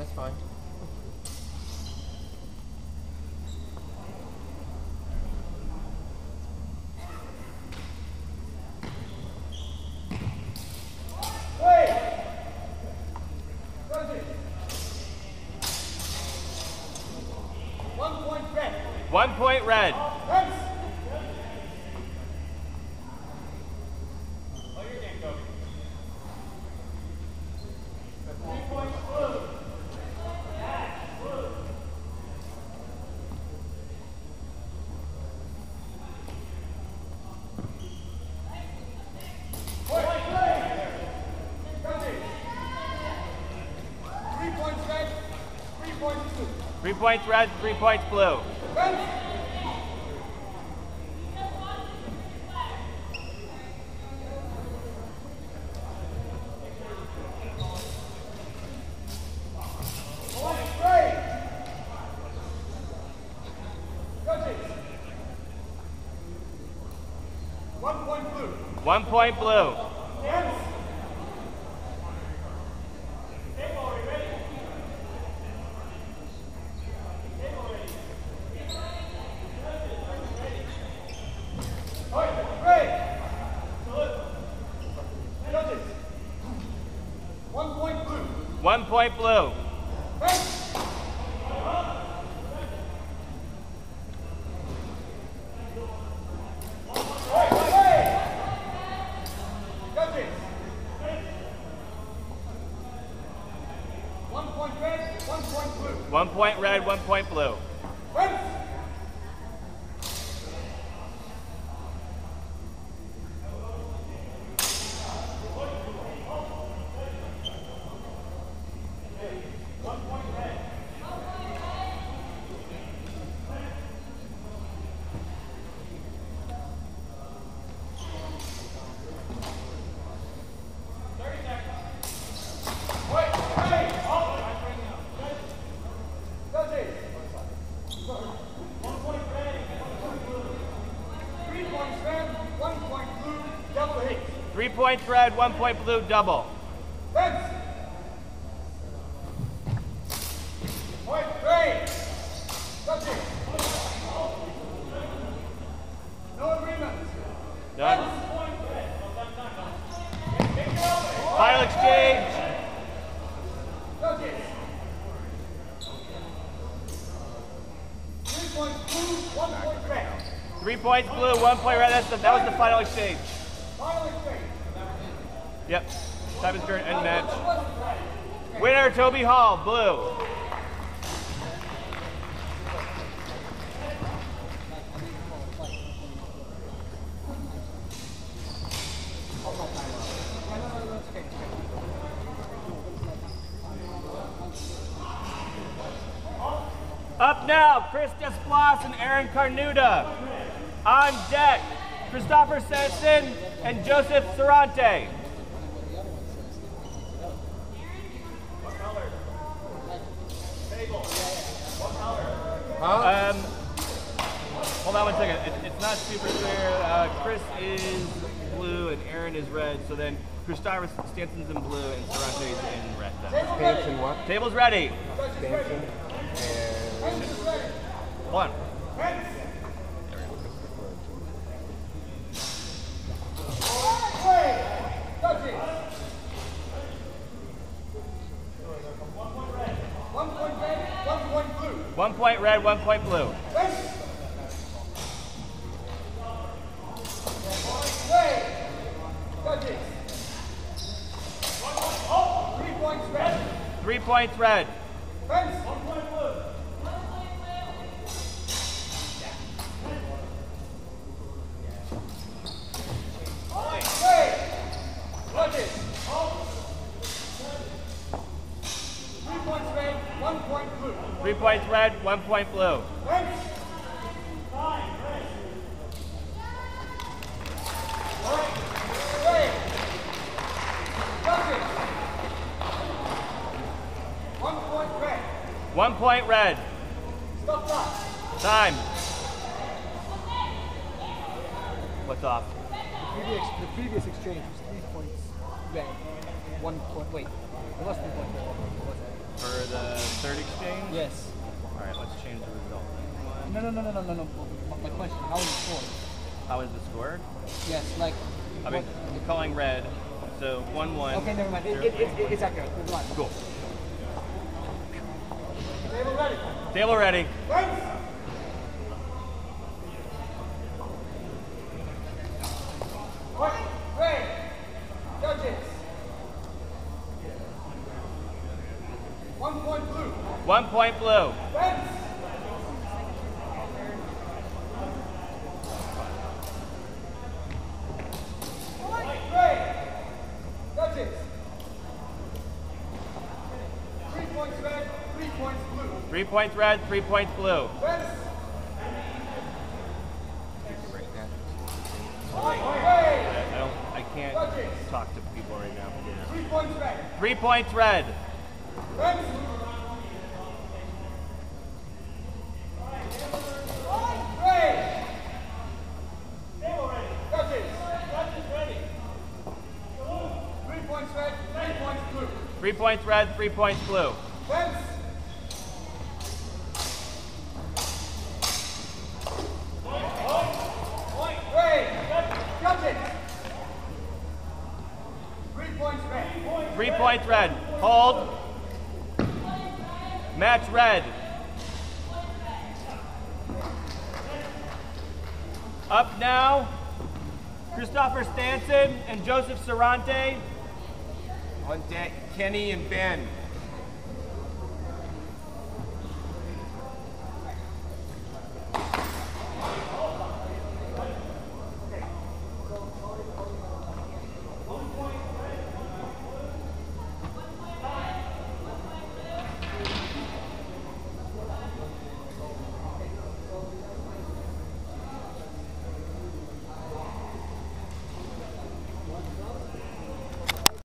That's fine. One point red. Oh, your game, Toby. 3 points blue. Three points red, 3 points blue. One point blue. One point blue. One point red, 1 point blue. Three points red, 1 point blue, double. No agreement. Done. Final exchange. 3 points blue, 1 point red. That was the final exchange. Yep. Time is current end match. Winner Toby Hall, blue. Up now, Chris Desplas and Aaron Carnuda. On deck, Christopher Sanson and Joseph Sarante. What color? Table. What color? Hold on 1 second. It's not super clear. Chris is blue and Aaron is red. So then Christopher Stanson's in blue and Sarante is in red. Stanson what? Table's ready. Stanson and... One. One point red, 1 point blue. Three points red. Three points red, 1 point blue. One point red. Time. What's off? The previous exchange was 3 points red, 1 point. Wait, it was 3 points red. For the third exchange? Yes. All right, let's change the result. No. My question, how is the score? How is the score? Yes, like... I mean, I'm calling red, so 1-1. Okay, never mind. It's accurate. Never mind. Cool. Table ready. Table ready. Right. Red. Judges. 1 point blue. 1 point blue. Reds. Red. Judges. 3 points red, 3 points blue. 3 points red, 3 points blue. Reds. I can't talk to people right now. 3 points red. 3 points red. Reds. Red. Judges. Judges ready. 3 points red, 3 points blue. 3 points red, 3 points blue. Reds. Red. Judges. 3 points red. 3 points red. Hold. Match red. Up now, Christopher Stanson and Joseph Sarante. On deck, Kenny and Ben.